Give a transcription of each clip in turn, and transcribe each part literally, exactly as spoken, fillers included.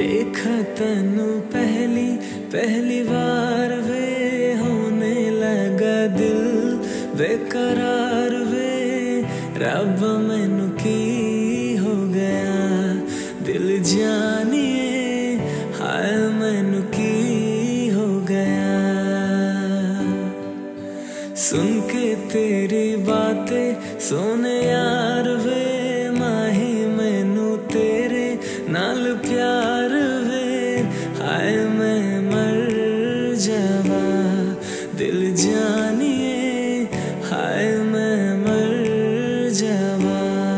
देखा तैनू पहली पहली बार वे होने लगा दिल बेकरार वे। रब मैनू की हो गया दिल जानिए, हाय मैनू की हो गया। सुन के तेरी बातें सोने यार वे, माही मैनू तेरे नाल प्यार वे। हाय मैं मर जावा दिल जानिए, हाय मैं मर जावा।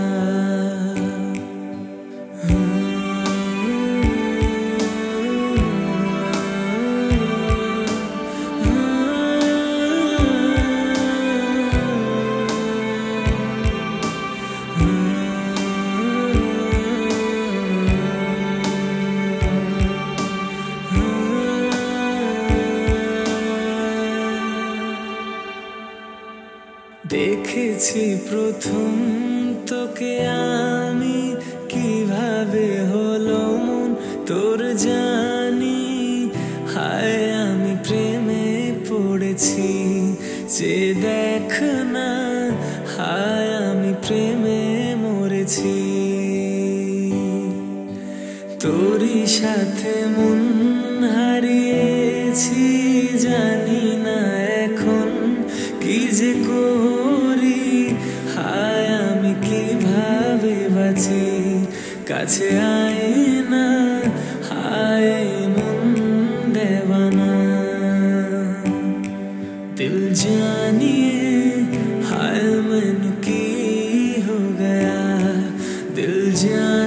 দেখেছি প্রথম তোকে আমি, কিভাবে হলো মন তোর জানি। হায় আমি প্রেমে পড়েছি, যে দেখ না হায় আমি প্রেমে মরেছি। তোরই সাথে মন হারিয়েছি, জানি না এখন কি যে করি। হায় আমি কিভাবে বাঁচি, কাছে আয় না হায় মন দেওয়ানা। दिल जानिए हाय मैनू की हो गया, दिल जानिए।